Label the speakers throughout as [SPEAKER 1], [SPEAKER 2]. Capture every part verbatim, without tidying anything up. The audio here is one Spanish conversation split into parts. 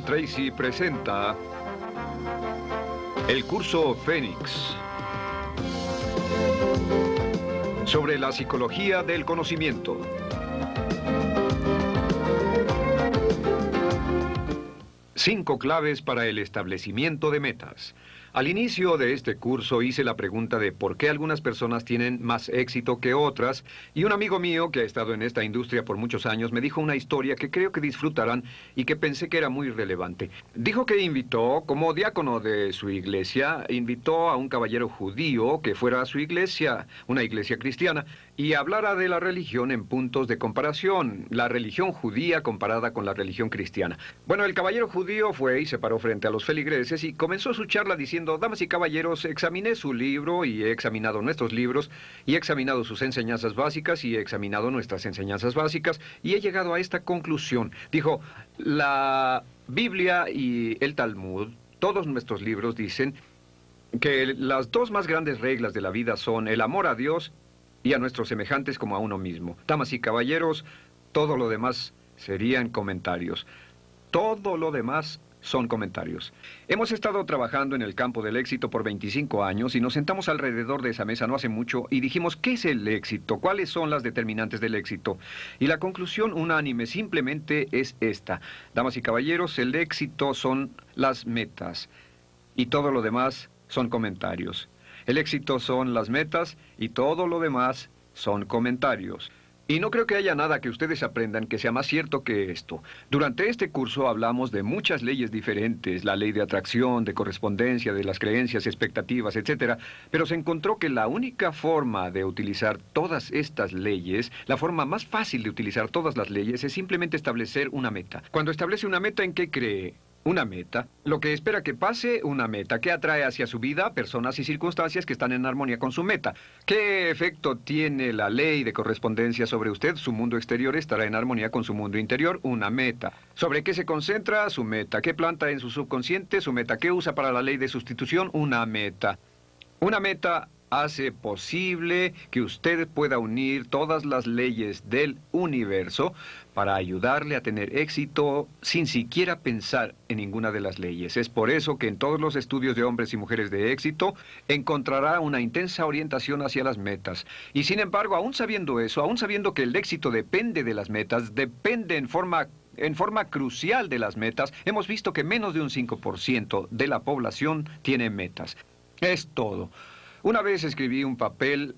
[SPEAKER 1] Brian Tracy presenta el curso Fénix sobre la psicología del conocimiento. Cinco claves para el establecimiento de metas. Al inicio de este curso hice la pregunta de por qué algunas personas tienen más éxito que otras, y un amigo mío que ha estado en esta industria por muchos años me dijo una historia que creo que disfrutarán y que pensé que era muy relevante. Dijo que invitó, como diácono de su iglesia, invitó a un caballero judío que fuera a su iglesia, una iglesia cristiana, y hablara de la religión en puntos de comparación, la religión judía comparada con la religión cristiana. Bueno, el caballero judío fue y se paró frente a los feligreses y comenzó su charla diciendo: damas y caballeros, examiné su libro y he examinado nuestros libros y he examinado sus enseñanzas básicas y he examinado nuestras enseñanzas básicas y he llegado a esta conclusión. Dijo, la Biblia y el Talmud, todos nuestros libros dicen que las dos más grandes reglas de la vida son el amor a Dios y a nuestros semejantes como a uno mismo. Damas y caballeros, todo lo demás serían comentarios. Todo lo demás son comentarios. Hemos estado trabajando en el campo del éxito por veinticinco años y nos sentamos alrededor de esa mesa no hace mucho y dijimos, ¿qué es el éxito? ¿Cuáles son las determinantes del éxito? Y la conclusión unánime simplemente es esta. Damas y caballeros, el éxito son las metas y todo lo demás son comentarios. El éxito son las metas y todo lo demás son comentarios. Y no creo que haya nada que ustedes aprendan que sea más cierto que esto. Durante este curso hablamos de muchas leyes diferentes, la ley de atracción, de correspondencia, de las creencias, expectativas, etcétera. Pero se encontró que la única forma de utilizar todas estas leyes, la forma más fácil de utilizar todas las leyes, es simplemente establecer una meta. Cuando establece una meta, ¿en qué cree? Una meta, lo que espera que pase, una meta, que atrae hacia su vida personas y circunstancias que están en armonía con su meta. ¿Qué efecto tiene la ley de correspondencia sobre usted? Su mundo exterior estará en armonía con su mundo interior, una meta. ¿Sobre qué se concentra? Su meta. ¿Qué planta en su subconsciente? Su meta. ¿Qué usa para la ley de sustitución? Una meta. Una meta hace posible que usted pueda unir todas las leyes del universo para ayudarle a tener éxito sin siquiera pensar en ninguna de las leyes. Es por eso que en todos los estudios de hombres y mujeres de éxito encontrará una intensa orientación hacia las metas. Y sin embargo, aún sabiendo eso, aún sabiendo que el éxito depende de las metas, depende en forma En forma crucial de las metas, hemos visto que menos de un cinco por ciento de la población tiene metas. Es todo. Una vez escribí un papel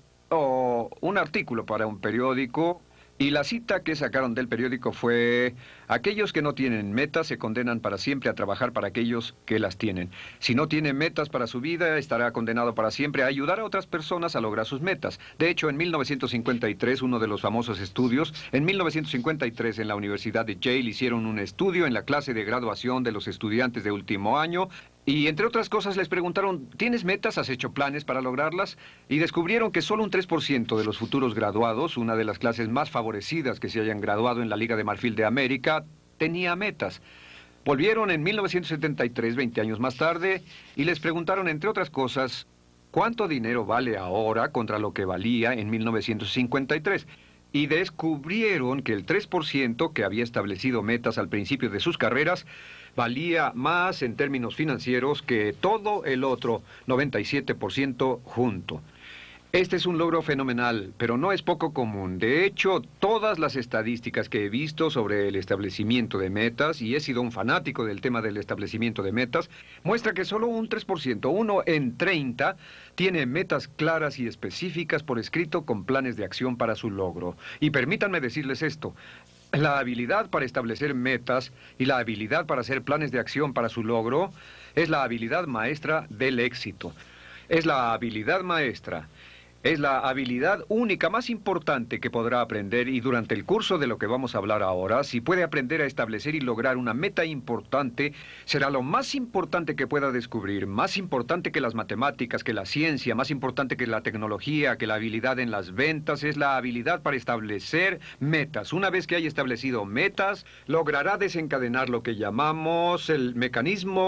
[SPEAKER 1] o un artículo para un periódico y la cita que sacaron del periódico fue: aquellos que no tienen metas se condenan para siempre a trabajar para aquellos que las tienen. Si no tiene metas para su vida, estará condenado para siempre a ayudar a otras personas a lograr sus metas. De hecho, en mil novecientos cincuenta y tres, uno de los famosos estudios, en mil novecientos cincuenta y tres en la Universidad de Yale hicieron un estudio en la clase de graduación de los estudiantes de último año. Y entre otras cosas les preguntaron, ¿tienes metas? ¿Has hecho planes para lograrlas? Y descubrieron que solo un tres por ciento de los futuros graduados, una de las clases más favorecidas que se hayan graduado en la Liga de Marfil de América, tenía metas. Volvieron en mil novecientos setenta y tres, veinte años más tarde, y les preguntaron, entre otras cosas, ¿cuánto dinero vale ahora contra lo que valía en mil novecientos cincuenta y tres? Y descubrieron que el tres por ciento que había establecido metas al principio de sus carreras valía más en términos financieros que todo el otro noventa y siete por ciento junto. Este es un logro fenomenal, pero no es poco común. De hecho, todas las estadísticas que he visto sobre el establecimiento de metas, y he sido un fanático del tema del establecimiento de metas, muestra que solo un tres por ciento, uno en treinta, tiene metas claras y específicas por escrito con planes de acción para su logro. Y permítanme decirles esto: la habilidad para establecer metas y la habilidad para hacer planes de acción para su logro es la habilidad maestra del éxito. Es la habilidad maestra. Es la habilidad única más importante que podrá aprender, y durante el curso de lo que vamos a hablar ahora, si puede aprender a establecer y lograr una meta importante, será lo más importante que pueda descubrir, más importante que las matemáticas, que la ciencia, más importante que la tecnología, que la habilidad en las ventas, es la habilidad para establecer metas. Una vez que haya establecido metas, logrará desencadenar lo que llamamos el mecanismo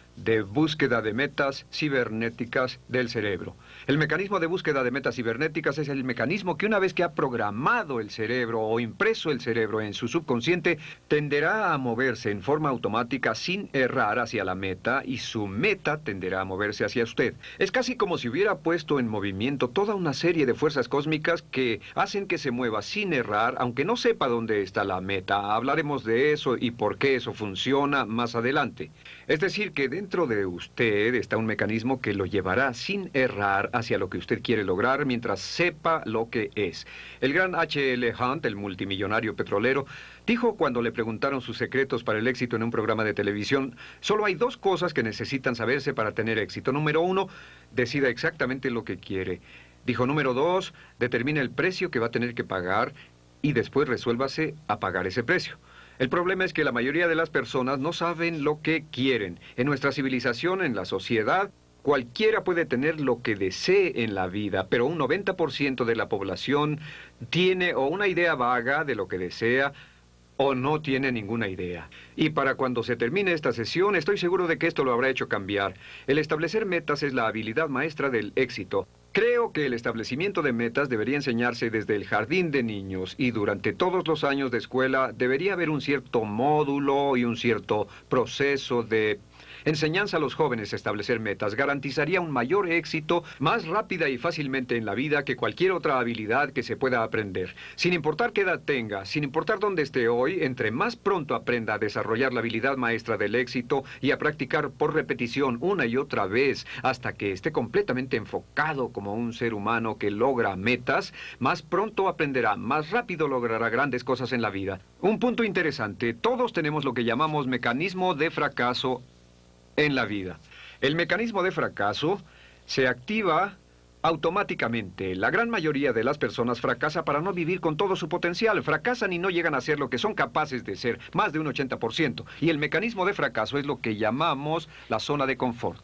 [SPEAKER 1] de búsqueda de metas cibernéticas del cerebro. El mecanismo de búsqueda de metas cibernéticas es el mecanismo que una vez que ha programado el cerebro o impreso el cerebro en su subconsciente, tenderá a moverse en forma automática sin errar hacia la meta y su meta tenderá a moverse hacia usted. Es casi como si hubiera puesto en movimiento toda una serie de fuerzas cósmicas que hacen que se mueva sin errar, aunque no sepa dónde está la meta. Hablaremos de eso y por qué eso funciona más adelante. Es decir, que dentro de usted está un mecanismo que lo llevará sin errar hacia lo que usted quiere lograr mientras sepa lo que es. El gran H L Hunt, el multimillonario petrolero, dijo cuando le preguntaron sus secretos para el éxito en un programa de televisión: solo hay dos cosas que necesitan saberse para tener éxito. Número uno, decida exactamente lo que quiere. Dijo, número dos, determine el precio que va a tener que pagar y después resuélvase a pagar ese precio. El problema es que la mayoría de las personas no saben lo que quieren. En nuestra civilización, en la sociedad, cualquiera puede tener lo que desee en la vida, pero un noventa por ciento de la población tiene o una idea vaga de lo que desea o no tiene ninguna idea. Y para cuando se termine esta sesión, estoy seguro de que esto lo habrá hecho cambiar. El establecer metas es la habilidad maestra del éxito. Creo que el establecimiento de metas debería enseñarse desde el jardín de niños y durante todos los años de escuela debería haber un cierto módulo y un cierto proceso de enseñanza a los jóvenes a establecer metas. Garantizaría un mayor éxito más rápida y fácilmente en la vida que cualquier otra habilidad que se pueda aprender. Sin importar qué edad tenga, sin importar dónde esté hoy, entre más pronto aprenda a desarrollar la habilidad maestra del éxito y a practicar por repetición una y otra vez hasta que esté completamente enfocado como un ser humano que logra metas, más pronto aprenderá, más rápido logrará grandes cosas en la vida. Un punto interesante, todos tenemos lo que llamamos mecanismo de fracaso en la vida. El mecanismo de fracaso se activa automáticamente. La gran mayoría de las personas fracasa para no vivir con todo su potencial. Fracasan y no llegan a ser lo que son capaces de ser, más de un ochenta por ciento. Y el mecanismo de fracaso es lo que llamamos la zona de confort.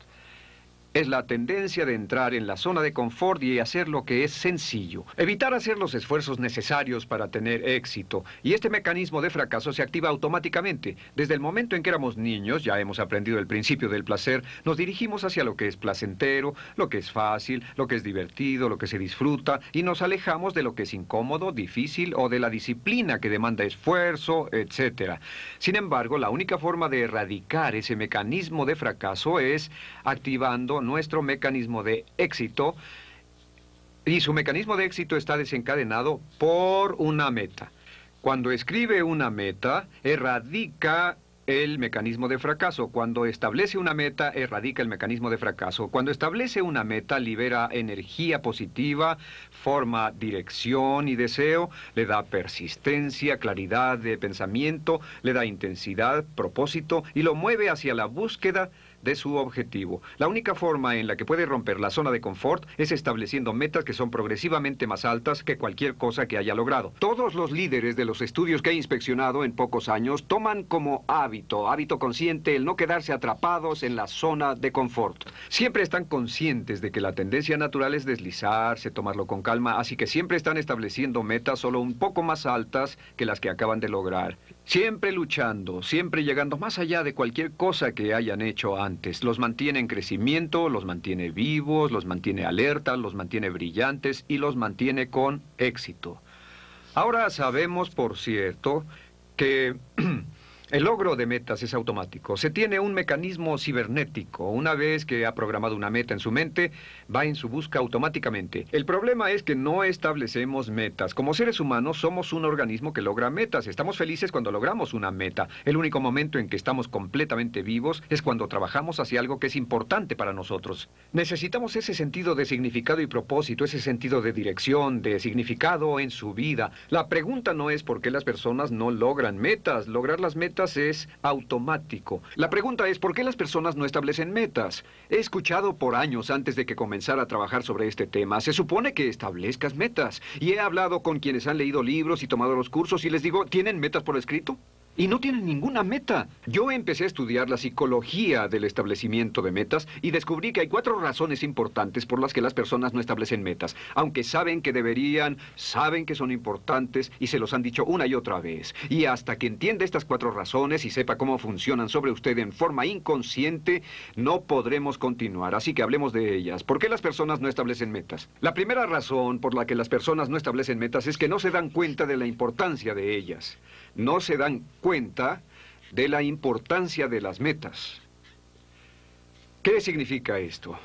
[SPEAKER 1] Es la tendencia de entrar en la zona de confort y hacer lo que es sencillo. Evitar hacer los esfuerzos necesarios para tener éxito. Y este mecanismo de fracaso se activa automáticamente. Desde el momento en que éramos niños, ya hemos aprendido el principio del placer, nos dirigimos hacia lo que es placentero, lo que es fácil, lo que es divertido, lo que se disfruta, y nos alejamos de lo que es incómodo, difícil o de la disciplina que demanda esfuerzo, etcétera. Sin embargo, la única forma de erradicar ese mecanismo de fracaso es activando nuestro mecanismo de éxito, y su mecanismo de éxito está desencadenado por una meta. Cuando escribe una meta, erradica el mecanismo de fracaso. Cuando establece una meta, erradica el mecanismo de fracaso. Cuando establece una meta, libera energía positiva, forma dirección y deseo, le da persistencia, claridad de pensamiento, le da intensidad, propósito y lo mueve hacia la búsqueda de su objetivo. La única forma en la que puede romper la zona de confort es estableciendo metas que son progresivamente más altas que cualquier cosa que haya logrado. Todos los líderes de los estudios que he inspeccionado en pocos años toman como hábito, hábito consciente, el no quedarse atrapados en la zona de confort. Siempre están conscientes de que la tendencia natural es deslizarse, tomarlo con calma, así que siempre están estableciendo metas solo un poco más altas que las que acaban de lograr. Siempre luchando, siempre llegando más allá de cualquier cosa que hayan hecho antes. Los mantiene en crecimiento, los mantiene vivos, los mantiene alertas, los mantiene brillantes y los mantiene con éxito. Ahora sabemos, por cierto, que el logro de metas es automático. Se tiene un mecanismo cibernético. Una vez que ha programado una meta en su mente, va en su busca automáticamente. El problema es que no establecemos metas. Como seres humanos somos un organismo que logra metas. Estamos felices cuando logramos una meta. El único momento en que estamos completamente vivos es cuando trabajamos hacia algo que es importante para nosotros. Necesitamos ese sentido de significado y propósito, ese sentido de dirección, de significado en su vida. La pregunta no es por qué las personas no logran metas. Lograr las metas es automático. La pregunta es, ¿por qué las personas no establecen metas? He escuchado por años antes de que comenzara a trabajar sobre este tema, se supone que establezcas metas. Y he hablado con quienes han leído libros y tomado los cursos y les digo, ¿tienen metas por escrito? y no tienen ninguna meta. Yo empecé a estudiar la psicología del establecimiento de metas y descubrí que hay cuatro razones importantes por las que las personas no establecen metas, aunque saben que deberían, saben que son importantes y se los han dicho una y otra vez. Y hasta que entienda estas cuatro razones y sepa cómo funcionan sobre usted en forma inconsciente, no podremos continuar. Así que hablemos de ellas. ¿Por qué las personas no establecen metas? La primera razón por la que las personas no establecen metas es que no se dan cuenta de la importancia de ellas. No se dan cuenta de la importancia de las metas. ¿Qué significa esto?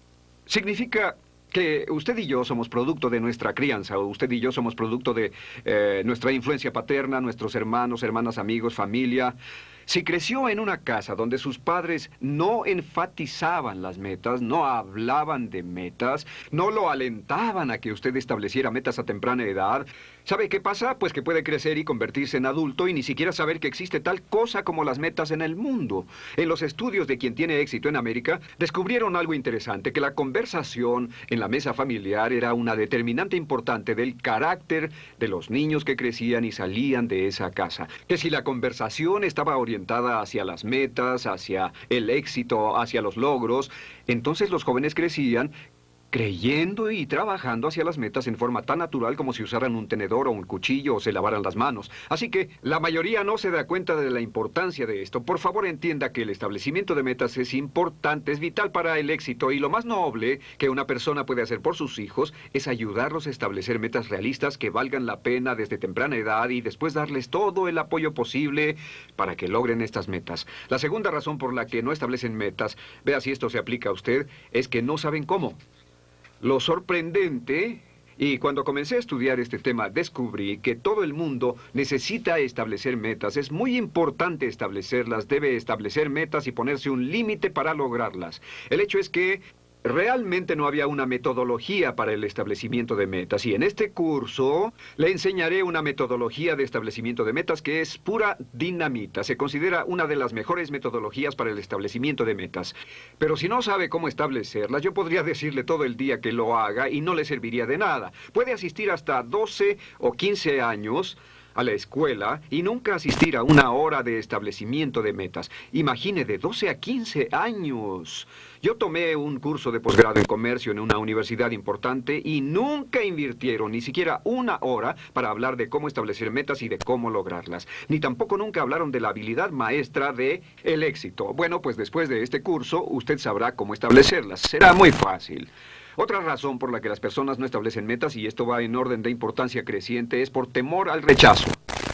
[SPEAKER 1] Significa que usted y yo somos producto de nuestra crianza, o usted y yo somos producto de eh, nuestra influencia paterna, nuestros hermanos, hermanas, amigos, familia. Si creció en una casa donde sus padres no enfatizaban las metas, no hablaban de metas, no lo alentaban a que usted estableciera metas a temprana edad, ¿sabe qué pasa? Pues que puede crecer y convertirse en adulto y ni siquiera saber que existe tal cosa como las metas en el mundo. En los estudios de quien tiene éxito en América, descubrieron algo interesante, que la conversación en la mesa familiar era una determinante importante del carácter de los niños que crecían y salían de esa casa. Que si la conversación estaba orientada hacia las metas, hacia el éxito, hacia los logros, entonces los jóvenes crecían creyendo y trabajando hacia las metas en forma tan natural como si usaran un tenedor o un cuchillo o se lavaran las manos. Así que la mayoría no se da cuenta de la importancia de esto. Por favor, entienda que el establecimiento de metas es importante, es vital para el éxito, y lo más noble que una persona puede hacer por sus hijos es ayudarlos a establecer metas realistas que valgan la pena desde temprana edad y después darles todo el apoyo posible para que logren estas metas. La segunda razón por la que no establecen metas, vea si esto se aplica a usted, es que no saben cómo. Lo sorprendente, y cuando comencé a estudiar este tema descubrí que todo el mundo necesita establecer metas. Es muy importante establecerlas, debe establecer metas y ponerse un límite para lograrlas. El hecho es que realmente no había una metodología para el establecimiento de metas, y en este curso le enseñaré una metodología de establecimiento de metas que es pura dinamita. Se considera una de las mejores metodologías para el establecimiento de metas. Pero si no sabe cómo establecerlas, yo podría decirle todo el día que lo haga y no le serviría de nada. Puede asistir hasta doce o quince años a la escuela y nunca asistir a una hora de establecimiento de metas. Imagine, de doce a quince años. Yo tomé un curso de posgrado en comercio en una universidad importante y nunca invirtieron ni siquiera una hora para hablar de cómo establecer metas y de cómo lograrlas. Ni tampoco nunca hablaron de la habilidad maestra de el éxito. Bueno, pues después de este curso usted sabrá cómo establecerlas. Será muy fácil. Otra razón por la que las personas no establecen metas, y esto va en orden de importancia creciente, es por temor al rechazo.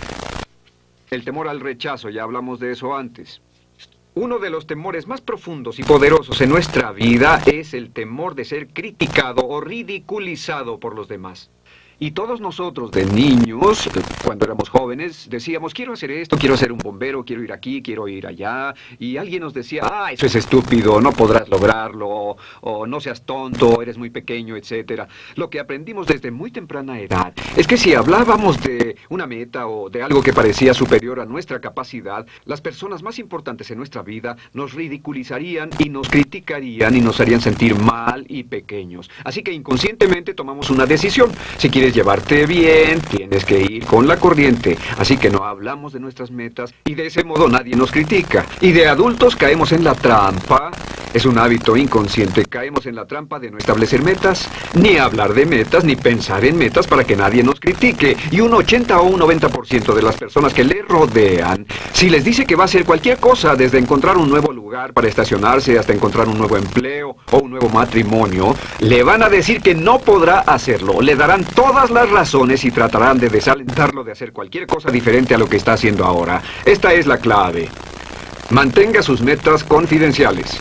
[SPEAKER 1] El temor al rechazo, ya hablamos de eso antes. Uno de los temores más profundos y poderosos en nuestra vida es el temor de ser criticado o ridiculizado por los demás. Y todos nosotros de niños, cuando éramos jóvenes, decíamos, quiero hacer esto, quiero ser un bombero, quiero ir aquí, quiero ir allá. Y alguien nos decía, ah, eso es estúpido, no podrás lograrlo, o, o no seas tonto, eres muy pequeño, etcétera. Lo que aprendimos desde muy temprana edad es que si hablábamos de una meta o de algo que parecía superior a nuestra capacidad, las personas más importantes en nuestra vida nos ridiculizarían y nos criticarían y nos harían sentir mal y pequeños. Así que inconscientemente tomamos una decisión. Si quieres llevarte bien, tienes que ir con la corriente. Así que no hablamos de nuestras metas y de ese modo nadie nos critica. Y de adultos caemos en la trampa, es un hábito inconsciente, caemos en la trampa de no establecer metas, ni hablar de metas, ni pensar en metas para que nadie nos critique. Y un ochenta o un noventa por ciento de las personas que le rodean, si les dice que va a hacer cualquier cosa, desde encontrar un nuevo lugar para estacionarse hasta encontrar un nuevo empleo o un nuevo matrimonio, le van a decir que no podrá hacerlo. Le darán todas las razones y tratarán de desalentarlo de hacer cualquier cosa diferente a lo que está haciendo ahora. Esta es la clave. Mantenga sus metas confidenciales.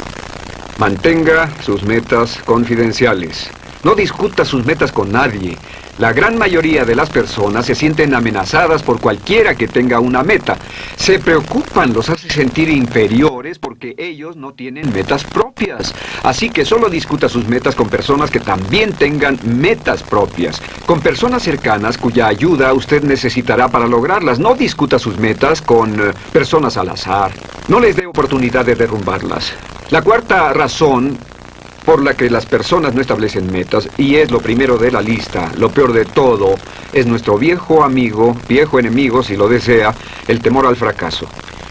[SPEAKER 1] Mantenga sus metas confidenciales. No discuta sus metas con nadie. La gran mayoría de las personas se sienten amenazadas por cualquiera que tenga una meta. Se preocupan, los hace sentir inferiores porque ellos no tienen metas propias. Así que solo discuta sus metas con personas que también tengan metas propias. Con personas cercanas cuya ayuda usted necesitará para lograrlas. No discuta sus metas con uh, personas al azar. No les dé oportunidad de derrumbarlas. La cuarta razón por la que las personas no establecen metas, y es lo primero de la lista, lo peor de todo, es nuestro viejo amigo, viejo enemigo, si lo desea, el temor al fracaso.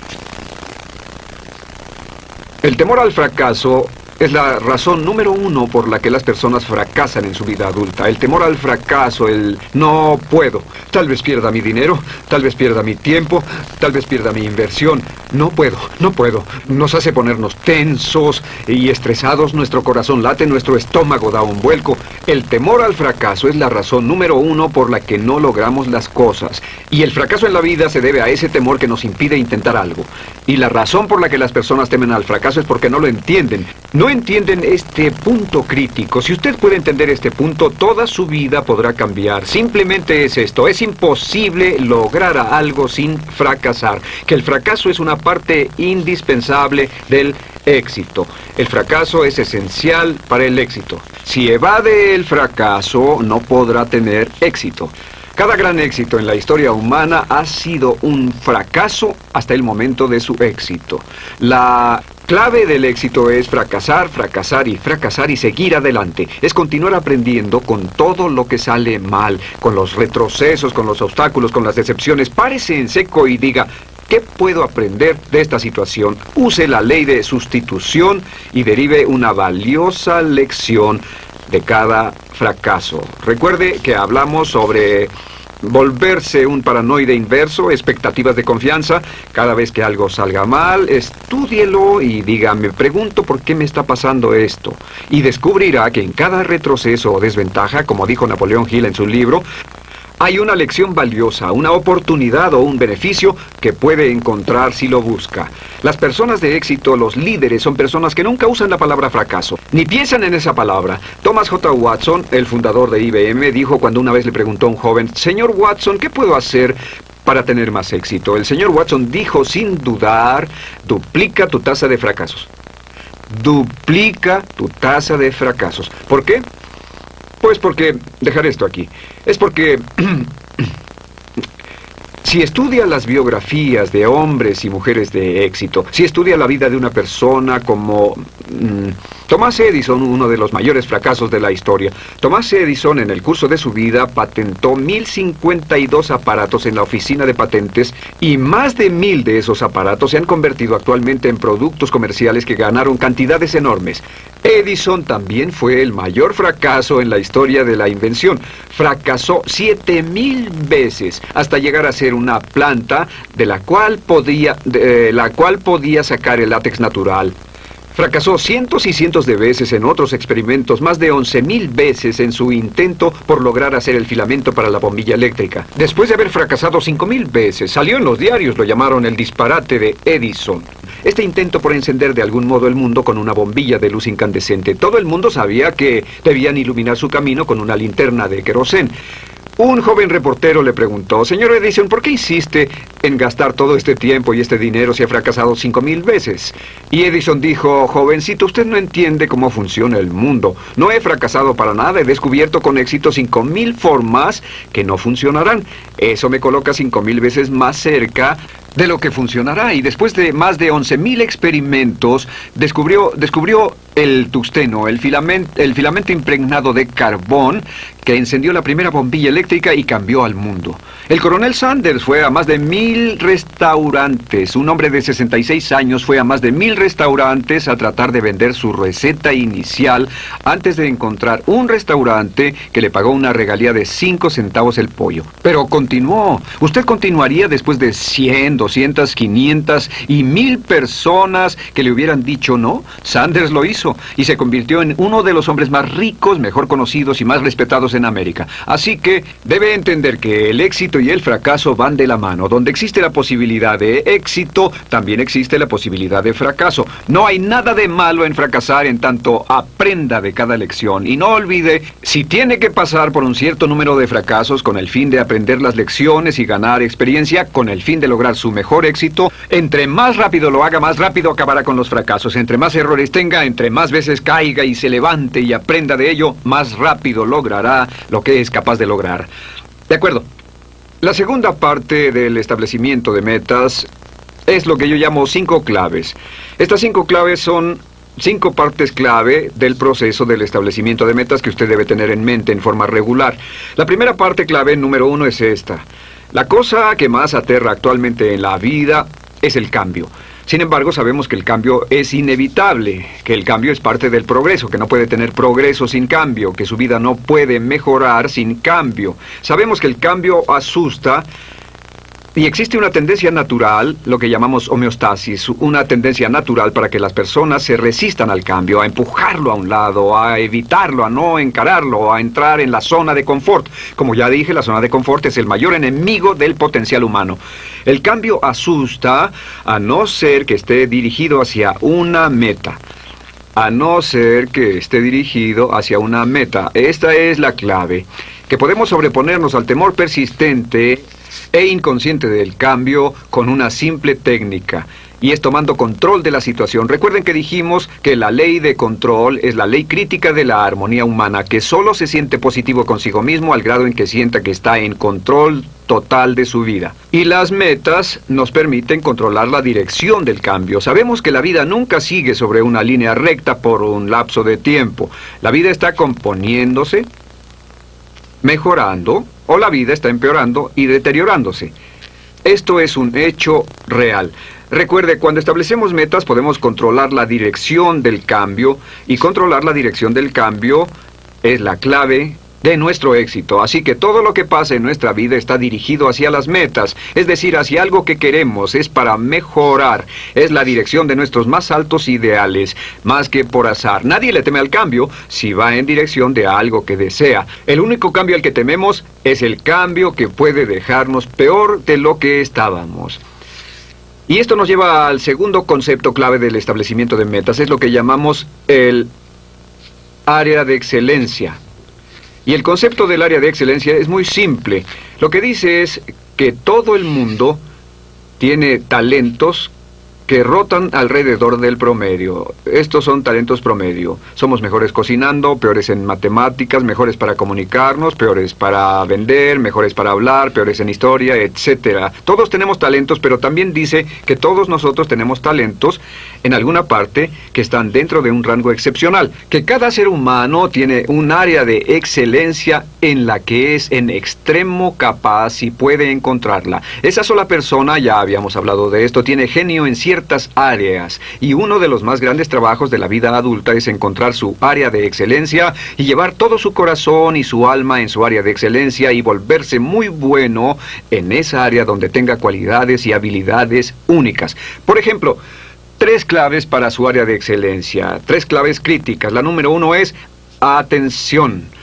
[SPEAKER 1] El temor al fracaso es la razón número uno por la que las personas fracasan en su vida adulta. El temor al fracaso, el no puedo. Tal vez pierda mi dinero, tal vez pierda mi tiempo, tal vez pierda mi inversión. No puedo, no puedo. Nos hace ponernos tensos y estresados. Nuestro corazón late, nuestro estómago da un vuelco. El temor al fracaso es la razón número uno por la que no logramos las cosas. Y el fracaso en la vida se debe a ese temor que nos impide intentar algo. Y la razón por la que las personas temen al fracaso es porque no lo entienden. No entienden este punto crítico. Si usted puede entender este punto, toda su vida podrá cambiar. Simplemente es esto. Es imposible lograr algo sin fracasar. Que el fracaso es una parte indispensable del éxito. El fracaso es esencial para el éxito. Si evade el fracaso, no podrá tener éxito. Cada gran éxito en la historia humana ha sido un fracaso hasta el momento de su éxito. La clave del éxito es fracasar, fracasar y fracasar y seguir adelante. Es continuar aprendiendo con todo lo que sale mal, con los retrocesos, con los obstáculos, con las decepciones. Párese en seco y diga: ¿qué puedo aprender de esta situación? Use la ley de sustitución y derive una valiosa lección de cada fracaso. Recuerde que hablamos sobre volverse un paranoide inverso, expectativas de confianza. Cada vez que algo salga mal, estúdielo y diga: me pregunto por qué me está pasando esto. Y descubrirá que en cada retroceso o desventaja, como dijo Napoleón Hill en su libro, hay una lección valiosa, una oportunidad o un beneficio que puede encontrar si lo busca. Las personas de éxito, los líderes, son personas que nunca usan la palabra fracaso, ni piensan en esa palabra. Thomas J. Watson, el fundador de I B M, dijo cuando una vez le preguntó a un joven: señor Watson, ¿qué puedo hacer para tener más éxito? El señor Watson dijo sin dudar: duplica tu tasa de fracasos. Duplica tu tasa de fracasos. ¿Por qué? Pues porque, dejaré esto aquí, es porque si estudia las biografías de hombres y mujeres de éxito, si estudia la vida de una persona como mmm, Thomas Edison, uno de los mayores fracasos de la historia. Thomas Edison, en el curso de su vida, patentó mil cincuenta y dos aparatos en la oficina de patentes, y más de mil de esos aparatos se han convertido actualmente en productos comerciales que ganaron cantidades enormes. Edison también fue el mayor fracaso en la historia de la invención. Fracasó siete mil veces hasta llegar a ser una planta de la cual podía, de, la cual podía sacar el látex natural. Fracasó cientos y cientos de veces en otros experimentos, más de once mil veces en su intento por lograr hacer el filamento para la bombilla eléctrica. Después de haber fracasado cinco mil veces, salió en los diarios, lo llamaron el disparate de Edison. Este intento por encender de algún modo el mundo con una bombilla de luz incandescente. Todo el mundo sabía que debían iluminar su camino con una linterna de querosén. Un joven reportero le preguntó: señor Edison, ¿por qué insiste en gastar todo este tiempo y este dinero si ha fracasado cinco mil veces? Y Edison dijo: jovencito, usted no entiende cómo funciona el mundo. No he fracasado para nada, he descubierto con éxito cinco mil formas que no funcionarán. Eso me coloca cinco mil veces más cerca de lo que funcionará. Y después de más de once mil experimentos, descubrió, descubrió el tungsteno, el filamento, el filamento impregnado de carbón, que encendió la primera bombilla eléctrica y cambió al mundo. El coronel Sanders fue a más de mil restaurantes. Un hombre de sesenta y seis años fue a más de mil restaurantes a tratar de vender su receta inicial antes de encontrar un restaurante que le pagó una regalía de cinco centavos el pollo. Pero continuó. Usted continuaría después de cien, doscientas, quinientas y mil personas que le hubieran dicho no. Sanders lo hizo y se convirtió en uno de los hombres más ricos, mejor conocidos y más respetados en América. Así que debe entender que el éxito y el fracaso van de la mano. Donde existe la posibilidad de éxito, también existe la posibilidad de fracaso. No hay nada de malo en fracasar en tanto aprenda de cada lección. Y no olvide, si tiene que pasar por un cierto número de fracasos con el fin de aprender las lecciones y ganar experiencia, con el fin de lograr su mejor éxito, entre más rápido lo haga, más rápido acabará con los fracasos. Entre más errores tenga, entre más veces caiga y se levante y aprenda de ello, más rápido logrará lo que es capaz de lograr. De acuerdo. La segunda parte del establecimiento de metas es lo que yo llamo cinco claves. Estas cinco claves son cinco partes clave del proceso del establecimiento de metas que usted debe tener en mente en forma regular. La primera parte clave, número uno, es esta. La cosa que más aterra actualmente en la vida es el cambio. Sin embargo, sabemos que el cambio es inevitable, que el cambio es parte del progreso, que no puede tener progreso sin cambio, que su vida no puede mejorar sin cambio. Sabemos que el cambio asusta y existe una tendencia natural, lo que llamamos homeostasis, una tendencia natural para que las personas se resistan al cambio, a empujarlo a un lado, a evitarlo, a no encararlo, a entrar en la zona de confort. Como ya dije, la zona de confort es el mayor enemigo del potencial humano. El cambio asusta a no ser que esté dirigido hacia una meta. A no ser que esté dirigido hacia una meta. Esta es la clave. Que podemos sobreponernos al temor persistente e inconsciente del cambio con una simple técnica, y es tomando control de la situación. Recuerden que dijimos que la ley de control es la ley crítica de la armonía humana, que solo se siente positivo consigo mismo al grado en que sienta que está en control total de su vida. Y las metas nos permiten controlar la dirección del cambio. Sabemos que la vida nunca sigue sobre una línea recta por un lapso de tiempo. La vida está componiéndose, mejorando, o la vida está empeorando y deteriorándose. Esto es un hecho real. Recuerde, cuando establecemos metas podemos controlar la dirección del cambio, y controlar la dirección del cambio es la clave de nuestro éxito. Así que todo lo que pasa en nuestra vida está dirigido hacia las metas, es decir, hacia algo que queremos, es para mejorar, es la dirección de nuestros más altos ideales, más que por azar. Nadie le teme al cambio si va en dirección de algo que desea. El único cambio al que tememos es el cambio que puede dejarnos peor de lo que estábamos. Y esto nos lleva al segundo concepto clave del establecimiento de metas, es lo que llamamos el área de excelencia. Y el concepto del área de excelencia es muy simple. Lo que dice es que todo el mundo tiene talentos que rotan alrededor del promedio. Estos son talentos promedio. Somos mejores cocinando, peores en matemáticas, mejores para comunicarnos, peores para vender, mejores para hablar, peores en historia, etcétera. Todos tenemos talentos, pero también dice que todos nosotros tenemos talentos en alguna parte que están dentro de un rango excepcional. Que cada ser humano tiene un área de excelencia en la que es en extremo capaz y puede encontrarla. Esa sola persona, ya habíamos hablado de esto, tiene genio en ciertas áreas, y uno de los más grandes trabajos de la vida adulta es encontrar su área de excelencia y llevar todo su corazón y su alma en su área de excelencia y volverse muy bueno en esa área donde tenga cualidades y habilidades únicas. Por ejemplo, tres claves para su área de excelencia, tres claves críticas. La número uno es atención.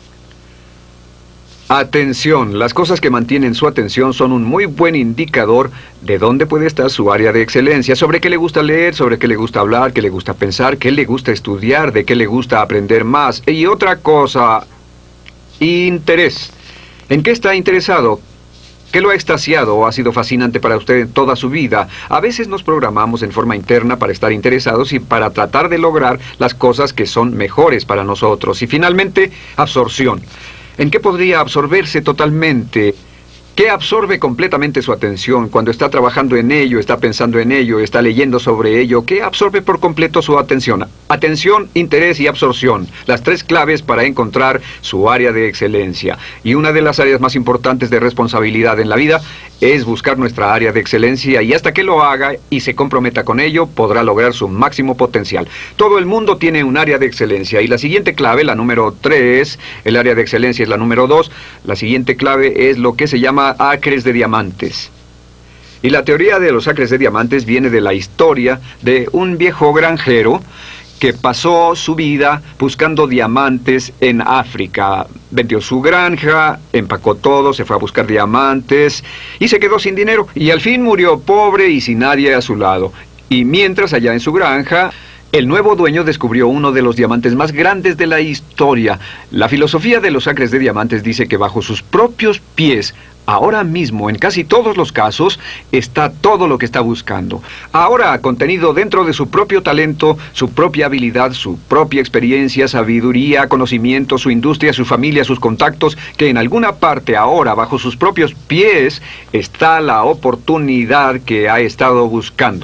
[SPEAKER 1] Atención. Las cosas que mantienen su atención son un muy buen indicador de dónde puede estar su área de excelencia, sobre qué le gusta leer, sobre qué le gusta hablar, qué le gusta pensar, qué le gusta estudiar, de qué le gusta aprender más. Y otra cosa, interés. ¿En qué está interesado? ¿Qué lo ha extasiado o ha sido fascinante para usted en toda su vida? A veces nos programamos en forma interna para estar interesados y para tratar de lograr las cosas que son mejores para nosotros. Y finalmente, absorción. ¿En qué podría absorberse totalmente? ¿Qué absorbe completamente su atención cuando está trabajando en ello, está pensando en ello, está leyendo sobre ello? ¿Qué absorbe por completo su atención? Atención, interés y absorción. Las tres claves para encontrar su área de excelencia. Y una de las áreas más importantes de responsabilidad en la vida es buscar nuestra área de excelencia, y hasta que lo haga y se comprometa con ello, podrá lograr su máximo potencial. Todo el mundo tiene un área de excelencia, y la siguiente clave, la número tres, el área de excelencia es la número dos, la siguiente clave es lo que se llama acres de diamantes. Y la teoría de los acres de diamantes viene de la historia de un viejo granjero que pasó su vida buscando diamantes en África. Vendió su granja, empacó todo, se fue a buscar diamantes y se quedó sin dinero. Y al fin murió pobre y sin nadie a su lado. Y mientras allá en su granja, el nuevo dueño descubrió uno de los diamantes más grandes de la historia. La filosofía de los acres de diamantes dice que bajo sus propios pies, ahora mismo, en casi todos los casos, está todo lo que está buscando. Ahora, contenido dentro de su propio talento, su propia habilidad, su propia experiencia, sabiduría, conocimiento, su industria, su familia, sus contactos, que en alguna parte ahora, bajo sus propios pies, está la oportunidad que ha estado buscando.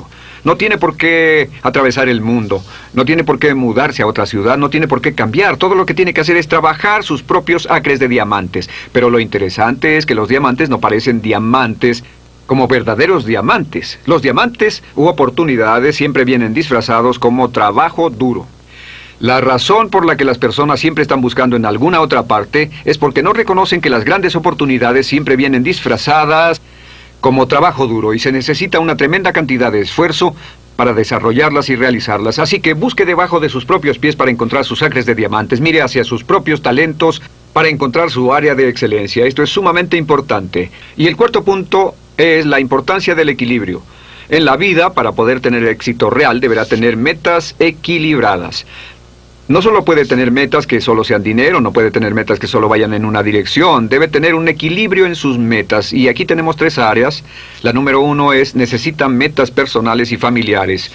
[SPEAKER 1] No tiene por qué atravesar el mundo, no tiene por qué mudarse a otra ciudad, no tiene por qué cambiar. Todo lo que tiene que hacer es trabajar sus propios acres de diamantes. Pero lo interesante es que los diamantes no parecen diamantes como verdaderos diamantes. Los diamantes u oportunidades siempre vienen disfrazados como trabajo duro. La razón por la que las personas siempre están buscando en alguna otra parte es porque no reconocen que las grandes oportunidades siempre vienen disfrazadas como trabajo duro y se necesita una tremenda cantidad de esfuerzo para desarrollarlas y realizarlas. Así que busque debajo de sus propios pies para encontrar sus acres de diamantes. Mire hacia sus propios talentos para encontrar su área de excelencia. Esto es sumamente importante. Y el cuarto punto es la importancia del equilibrio. En la vida, para poder tener éxito real, deberá tener metas equilibradas. No solo puede tener metas que solo sean dinero, no puede tener metas que solo vayan en una dirección. Debe tener un equilibrio en sus metas. Y aquí tenemos tres áreas. La número uno es, necesita metas personales y familiares.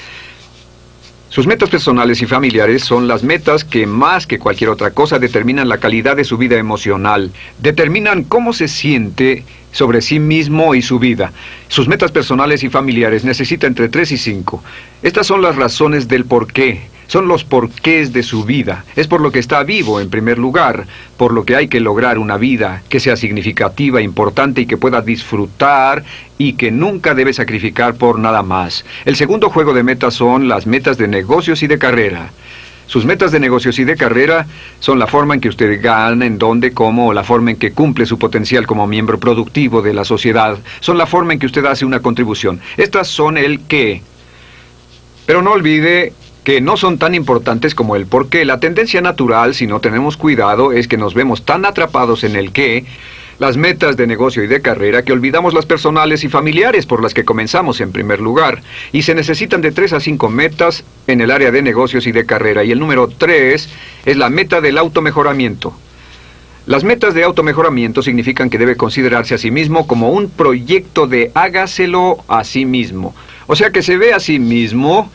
[SPEAKER 1] Sus metas personales y familiares son las metas que más que cualquier otra cosa determinan la calidad de su vida emocional. Determinan cómo se siente sobre sí mismo y su vida. Sus metas personales y familiares necesita entre tres y cinco. Estas son las razones del porqué. Son los porqués de su vida. Es por lo que está vivo en primer lugar, por lo que hay que lograr una vida que sea significativa, importante y que pueda disfrutar y que nunca debe sacrificar por nada más. El segundo juego de metas son las metas de negocios y de carrera. Sus metas de negocios y de carrera son la forma en que usted gana, en dónde, cómo, o la forma en que cumple su potencial como miembro productivo de la sociedad. Son la forma en que usted hace una contribución. Estas son el qué. Pero no olvide que no son tan importantes como el por qué. La tendencia natural, si no tenemos cuidado, es que nos vemos tan atrapados en el qué, las metas de negocio y de carrera, que olvidamos las personales y familiares por las que comenzamos en primer lugar. Y se necesitan de tres a cinco metas en el área de negocios y de carrera. Y el número tres es la meta del automejoramiento. Las metas de automejoramiento significan que debe considerarse a sí mismo como un proyecto de hágaselo a sí mismo. O sea, que se ve a sí mismo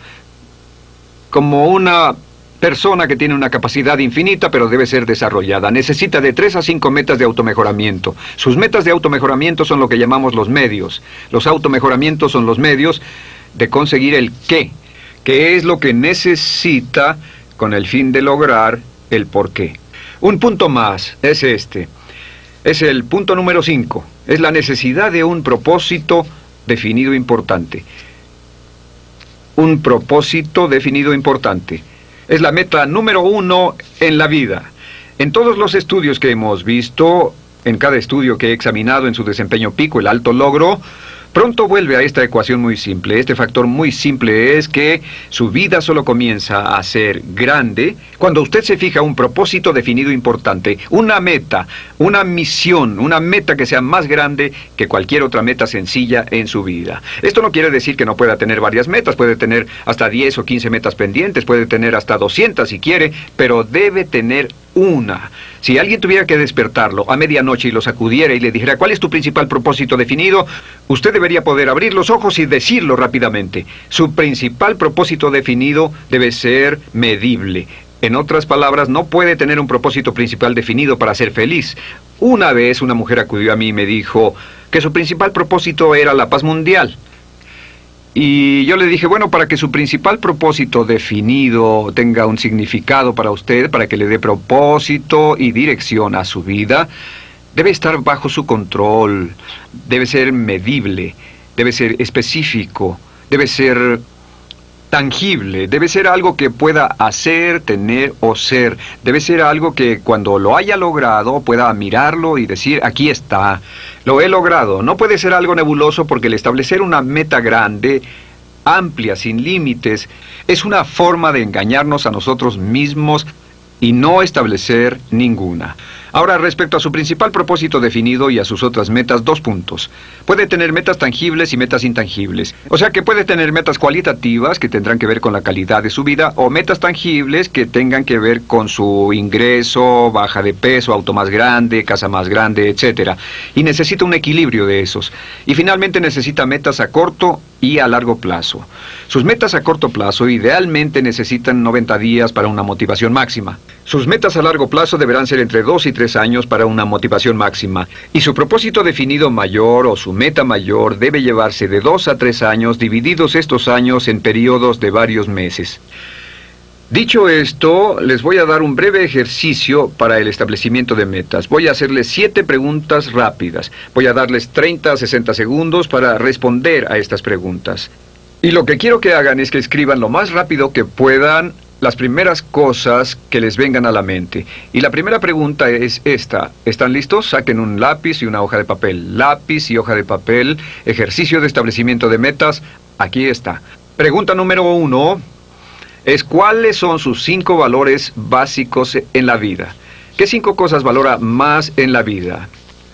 [SPEAKER 1] como una persona que tiene una capacidad infinita, pero debe ser desarrollada. Necesita de tres a cinco metas de automejoramiento. Sus metas de automejoramiento son lo que llamamos los medios. Los automejoramientos son los medios de conseguir el qué, que es lo que necesita con el fin de lograr el por qué. Un punto más es este. Es el punto número cinco. Es la necesidad de un propósito definido importante. Un propósito definido importante. Es la meta número uno en la vida. En todos los estudios que hemos visto, en cada estudio que he examinado en su desempeño pico, el alto logro, pronto vuelve a esta ecuación muy simple. Este factor muy simple es que su vida solo comienza a ser grande cuando usted se fija un propósito definido importante, una meta, una misión, una meta que sea más grande que cualquier otra meta sencilla en su vida. Esto no quiere decir que no pueda tener varias metas, puede tener hasta diez o quince metas pendientes, puede tener hasta doscientas si quiere, pero debe tener una. Si alguien tuviera que despertarlo a medianoche y lo sacudiera y le dijera ¿cuál es tu principal propósito definido?, usted debería poder abrir los ojos y decirlo rápidamente. Su principal propósito definido debe ser medible. En otras palabras, no puede tener un propósito principal definido para ser feliz. Una vez una mujer acudió a mí y me dijo que su principal propósito era la paz mundial. Y yo le dije, bueno, para que su principal propósito definido tenga un significado para usted, para que le dé propósito y dirección a su vida, debe estar bajo su control, debe ser medible, debe ser específico, debe ser tangible, debe ser algo que pueda hacer, tener o ser. Debe ser algo que cuando lo haya logrado pueda mirarlo y decir, aquí está, lo he logrado. No puede ser algo nebuloso porque el establecer una meta grande, amplia, sin límites, es una forma de engañarnos a nosotros mismos y no establecer ninguna. Ahora, respecto a su principal propósito definido y a sus otras metas, dos puntos. Puede tener metas tangibles y metas intangibles. O sea que puede tener metas cualitativas que tendrán que ver con la calidad de su vida, o metas tangibles que tengan que ver con su ingreso, baja de peso, auto más grande, casa más grande, etcétera. Y necesita un equilibrio de esos. Y finalmente necesita metas a corto y a largo plazo. Sus metas a corto plazo idealmente necesitan noventa días para una motivación máxima. Sus metas a largo plazo deberán ser entre dos y tres tres años para una motivación máxima. Y su propósito definido mayor o su meta mayor debe llevarse de dos a tres años, divididos estos años en periodos de varios meses. Dicho esto, les voy a dar un breve ejercicio para el establecimiento de metas. Voy a hacerles siete preguntas rápidas. Voy a darles treinta a sesenta segundos para responder a estas preguntas. Y lo que quiero que hagan es que escriban lo más rápido que puedan las primeras cosas que les vengan a la mente. Y la primera pregunta es esta. ¿Están listos? Saquen un lápiz y una hoja de papel. Lápiz y hoja de papel. Ejercicio de establecimiento de metas. Aquí está. Pregunta número uno es ¿cuáles son sus cinco valores básicos en la vida? ¿Qué cinco cosas valora más en la vida?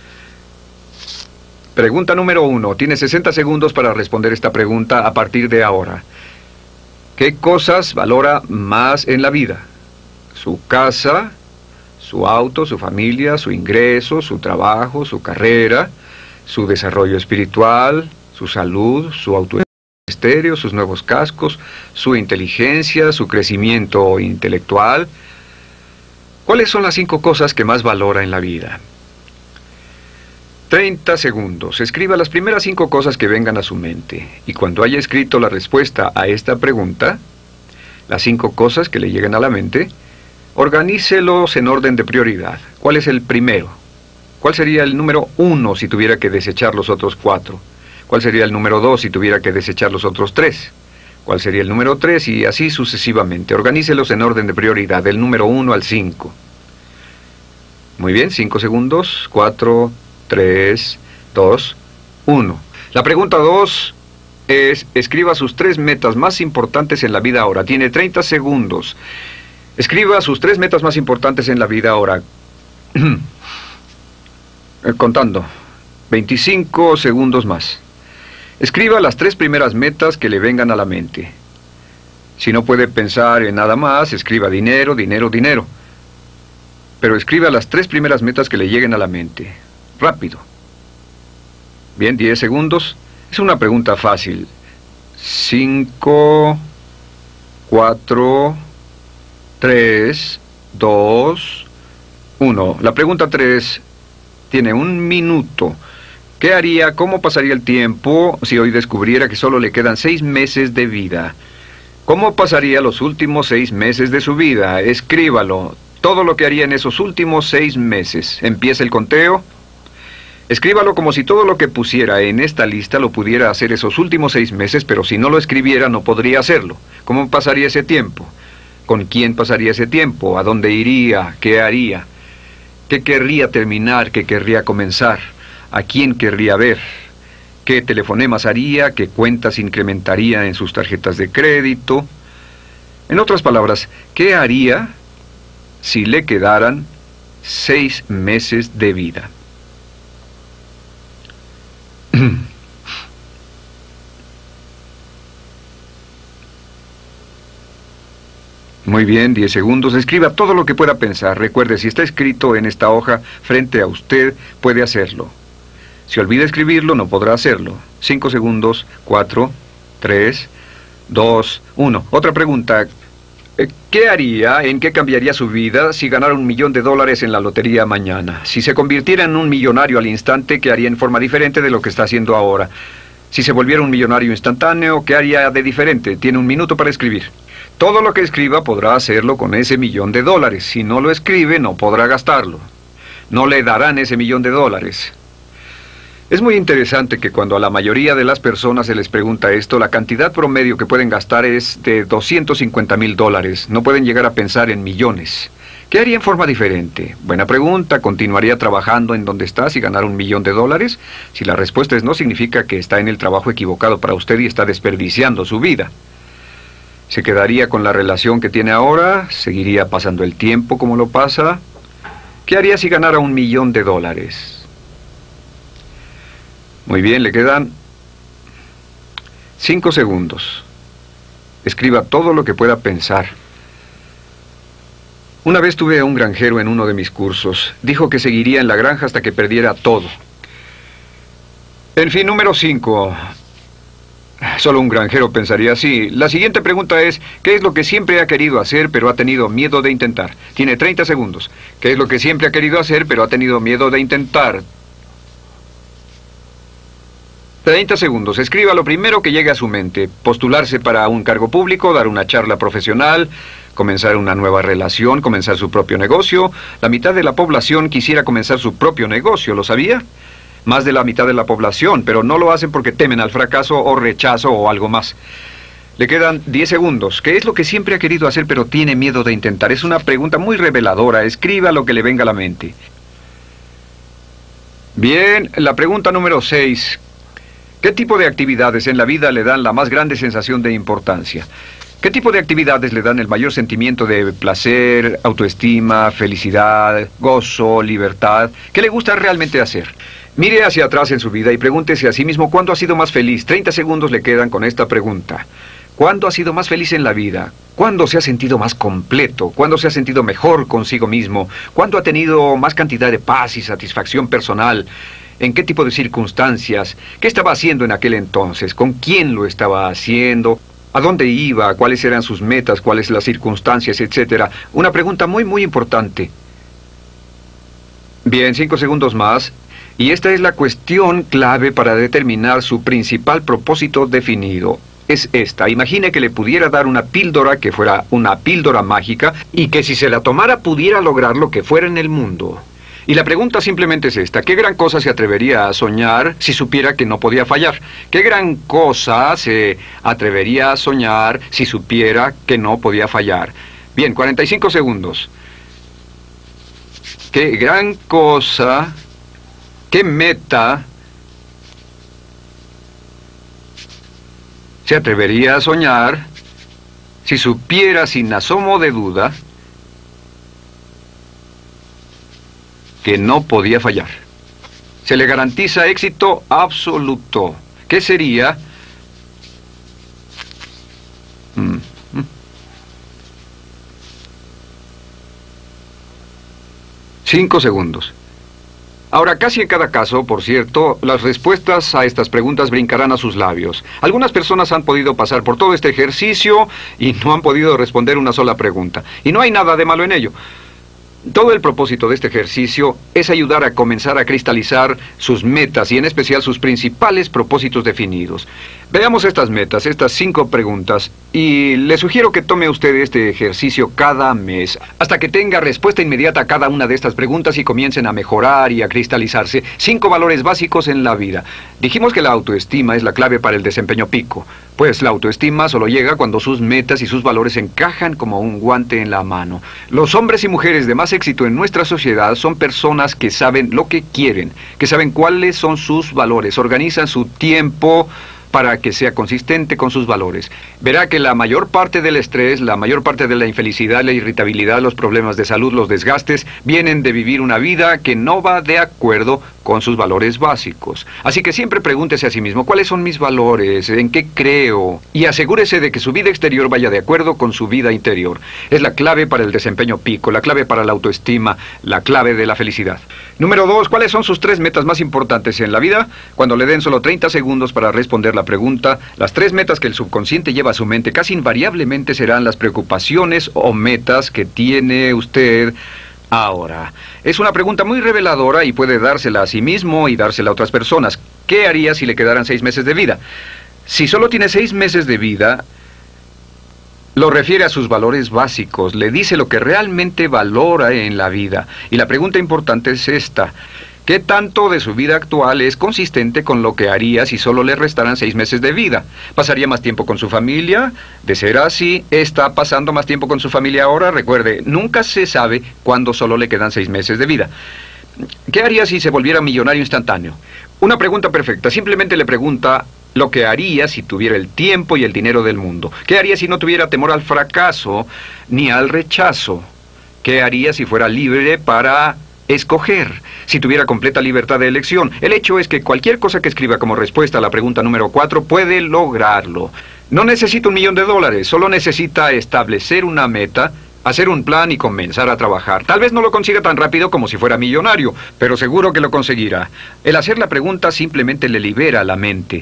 [SPEAKER 1] Pregunta número uno. Tiene sesenta segundos para responder esta pregunta a partir de ahora. ¿Qué cosas valora más en la vida? Su casa, su auto, su familia, su ingreso, su trabajo, su carrera, su desarrollo espiritual, su salud, su autoestima, sus nuevos cascos, su inteligencia, su crecimiento intelectual. ¿Cuáles son las cinco cosas que más valora en la vida? treinta segundos. Escriba las primeras cinco cosas que vengan a su mente. Y cuando haya escrito la respuesta a esta pregunta, las cinco cosas que le lleguen a la mente, organícelos en orden de prioridad. ¿Cuál es el primero? ¿Cuál sería el número uno si tuviera que desechar los otros cuatro? ¿Cuál sería el número dos si tuviera que desechar los otros tres? ¿Cuál sería el número tres? Y así sucesivamente. Organícelos en orden de prioridad, del número uno al cinco. Muy bien, cinco segundos. cuatro, tres, dos, uno. La pregunta dos es, escriba sus tres metas más importantes en la vida ahora. Tiene treinta segundos. Escriba sus tres metas más importantes en la vida ahora. Contando. veinticinco segundos más. Escriba las tres primeras metas que le vengan a la mente. Si no puede pensar en nada más, escriba dinero, dinero, dinero. Pero escriba las tres primeras metas que le lleguen a la mente. Rápido. Bien, diez segundos. Es una pregunta fácil. cinco, cuatro, tres, dos, uno. La pregunta tres tiene un minuto. ¿Qué haría, cómo pasaría el tiempo si hoy descubriera que solo le quedan seis meses de vida? ¿Cómo pasaría los últimos seis meses de su vida? Escríbalo. Todo lo que haría en esos últimos seis meses. Empieza el conteo. Escríbalo como si todo lo que pusiera en esta lista lo pudiera hacer esos últimos seis meses, pero si no lo escribiera no podría hacerlo. ¿Cómo pasaría ese tiempo? ¿Con quién pasaría ese tiempo? ¿A dónde iría? ¿Qué haría? ¿Qué querría terminar? ¿Qué querría comenzar? ¿A quién querría ver? ¿Qué telefonemas haría? ¿Qué cuentas incrementaría en sus tarjetas de crédito? En otras palabras, ¿qué haría si le quedaran seis meses de vida? Muy bien, diez segundos. Escriba todo lo que pueda pensar. Recuerde, si está escrito en esta hoja frente a usted, puede hacerlo. Si olvida escribirlo, no podrá hacerlo. cinco segundos. cuatro, tres, dos, uno. Otra pregunta. ¿Qué haría, en qué cambiaría su vida si ganara un millón de dólares en la lotería mañana? Si se convirtiera en un millonario al instante, ¿qué haría en forma diferente de lo que está haciendo ahora? Si se volviera un millonario instantáneo, ¿qué haría de diferente? Tiene un minuto para escribir. Todo lo que escriba podrá hacerlo con ese millón de dólares. Si no lo escribe, no podrá gastarlo. No le darán ese millón de dólares. Es muy interesante que cuando a la mayoría de las personas se les pregunta esto, la cantidad promedio que pueden gastar es de doscientos cincuenta mil dólares. No pueden llegar a pensar en millones. ¿Qué haría en forma diferente? Buena pregunta. ¿Continuaría trabajando en donde está si ganara un millón de dólares? Si la respuesta es no, significa que está en el trabajo equivocado para usted y está desperdiciando su vida. ¿Se quedaría con la relación que tiene ahora? ¿Seguiría pasando el tiempo como lo pasa? ¿Qué haría si ganara un millón de dólares? Muy bien, le quedan cinco segundos. Escriba todo lo que pueda pensar. Una vez tuve a un granjero en uno de mis cursos. Dijo que seguiría en la granja hasta que perdiera todo. En fin, número cinco. Solo un granjero pensaría así. La siguiente pregunta es, ¿qué es lo que siempre ha querido hacer pero ha tenido miedo de intentar? Tiene treinta segundos. ¿Qué es lo que siempre ha querido hacer pero ha tenido miedo de intentar? treinta segundos. Escriba lo primero que llegue a su mente. Postularse para un cargo público, dar una charla profesional, comenzar una nueva relación, comenzar su propio negocio. La mitad de la población quisiera comenzar su propio negocio, ¿lo sabía? Más de la mitad de la población, pero no lo hacen porque temen al fracaso o rechazo o algo más. Le quedan diez segundos. ¿Qué es lo que siempre ha querido hacer pero tiene miedo de intentar? Es una pregunta muy reveladora. Escriba lo que le venga a la mente. Bien, la pregunta número seis. ¿Qué tipo de actividades en la vida le dan la más grande sensación de importancia? ¿Qué tipo de actividades le dan el mayor sentimiento de placer, autoestima, felicidad, gozo, libertad? ¿Qué le gusta realmente hacer? Mire hacia atrás en su vida y pregúntese a sí mismo cuándo ha sido más feliz. treinta segundos le quedan con esta pregunta. ¿Cuándo ha sido más feliz en la vida? ¿Cuándo se ha sentido más completo? ¿Cuándo se ha sentido mejor consigo mismo? ¿Cuándo ha tenido más cantidad de paz y satisfacción personal? ¿En qué tipo de circunstancias? ¿Qué estaba haciendo en aquel entonces? ¿Con quién lo estaba haciendo? ¿A dónde iba? ¿Cuáles eran sus metas? ¿Cuáles las circunstancias? Etcétera. Una pregunta muy, muy importante. Bien, cinco segundos más. Y esta es la cuestión clave para determinar su principal propósito definido. Es esta. Imagine que le pudiera dar una píldora que fuera una píldora mágica y que si se la tomara pudiera lograr lo que fuera en el mundo. Y la pregunta simplemente es esta. ¿Qué gran cosa se atrevería a soñar si supiera que no podía fallar? ¿Qué gran cosa se atrevería a soñar si supiera que no podía fallar? Bien, cuarenta y cinco segundos. ¿Qué gran cosa, qué meta se atrevería a soñar si supiera sin asomo de duda que no podía fallar? Se le garantiza éxito absoluto. ¿Qué sería? Mm. Cinco segundos. Ahora, casi en cada caso, por cierto, las respuestas a estas preguntas brincarán a sus labios. Algunas personas han podido pasar por todo este ejercicio y no han podido responder una sola pregunta. Y no hay nada de malo en ello. Todo el propósito de este ejercicio es ayudar a comenzar a cristalizar sus metas y en especial sus principales propósitos definidos. Veamos estas metas, estas cinco preguntas, y le sugiero que tome usted este ejercicio cada mes, hasta que tenga respuesta inmediata a cada una de estas preguntas y comiencen a mejorar y a cristalizarse cinco valores básicos en la vida. Dijimos que la autoestima es la clave para el desempeño pico, pues la autoestima solo llega cuando sus metas y sus valores encajan como un guante en la mano. Los hombres y mujeres de más éxito en nuestra sociedad son personas que saben lo que quieren, que saben cuáles son sus valores, organizan su tiempo para que sea consistente con sus valores. Verá que la mayor parte del estrés, la mayor parte de la infelicidad, la irritabilidad, los problemas de salud, los desgastes, vienen de vivir una vida que no va de acuerdo con sus valores básicos. Así que siempre pregúntese a sí mismo, ¿cuáles son mis valores? ¿En qué creo? Y asegúrese de que su vida exterior vaya de acuerdo con su vida interior. Es la clave para el desempeño pico, la clave para la autoestima, la clave de la felicidad. Número dos, ¿cuáles son sus tres metas más importantes en la vida? Cuando le den solo treinta segundos para responder la pregunta, las tres metas que el subconsciente lleva a su mente casi invariablemente serán las preocupaciones o metas que tiene usted ahora. Es una pregunta muy reveladora y puede dársela a sí mismo y dársela a otras personas. ¿Qué haría si le quedaran seis meses de vida? Si solo tiene seis meses de vida, lo refiere a sus valores básicos, le dice lo que realmente valora en la vida. Y la pregunta importante es esta: ¿qué tanto de su vida actual es consistente con lo que haría si solo le restaran seis meses de vida? ¿Pasaría más tiempo con su familia? De ser así, ¿está pasando más tiempo con su familia ahora? Recuerde, nunca se sabe cuándo solo le quedan seis meses de vida. ¿Qué haría si se volviera millonario instantáneo? Una pregunta perfecta. Simplemente le pregunta lo que haría si tuviera el tiempo y el dinero del mundo. ¿Qué haría si no tuviera temor al fracaso ni al rechazo? ¿Qué haría si fuera libre para escoger? Si tuviera completa libertad de elección. El hecho es que cualquier cosa que escriba como respuesta a la pregunta número cuatro puede lograrlo. No necesita un millón de dólares, solo necesita establecer una meta, hacer un plan y comenzar a trabajar. Tal vez no lo consiga tan rápido como si fuera millonario, pero seguro que lo conseguirá. El hacer la pregunta simplemente le libera la mente.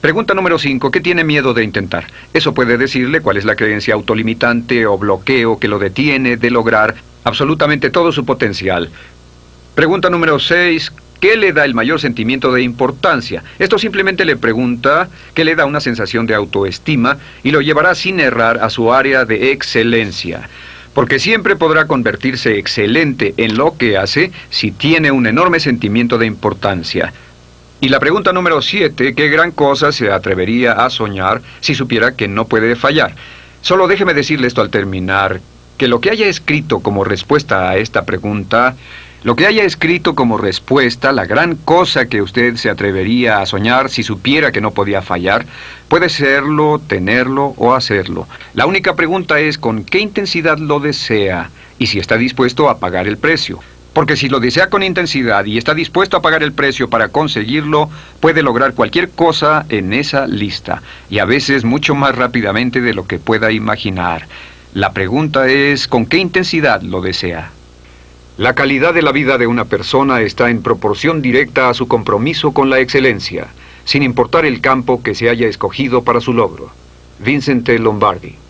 [SPEAKER 1] Pregunta número cinco. ¿Qué tiene miedo de intentar? Eso puede decirle cuál es la creencia autolimitante o bloqueo que lo detiene de lograr absolutamente todo su potencial. Pregunta número seis. ¿Qué le da el mayor sentimiento de importancia? Esto simplemente le pregunta qué le da una sensación de autoestima y lo llevará sin errar a su área de excelencia. Porque siempre podrá convertirse excelente en lo que hace si tiene un enorme sentimiento de importancia. Y la pregunta número siete, ¿qué gran cosa se atrevería a soñar si supiera que no puede fallar? Solo déjeme decirle esto al terminar, que lo que haya escrito como respuesta a esta pregunta, lo que haya escrito como respuesta, la gran cosa que usted se atrevería a soñar si supiera que no podía fallar, puede serlo, tenerlo o hacerlo. La única pregunta es con qué intensidad lo desea y si está dispuesto a pagar el precio. Porque si lo desea con intensidad y está dispuesto a pagar el precio para conseguirlo, puede lograr cualquier cosa en esa lista, y a veces mucho más rápidamente de lo que pueda imaginar. La pregunta es ¿con qué intensidad lo desea? La calidad de la vida de una persona está en proporción directa a su compromiso con la excelencia, sin importar el campo que se haya escogido para su logro. Vincent T. Lombardi.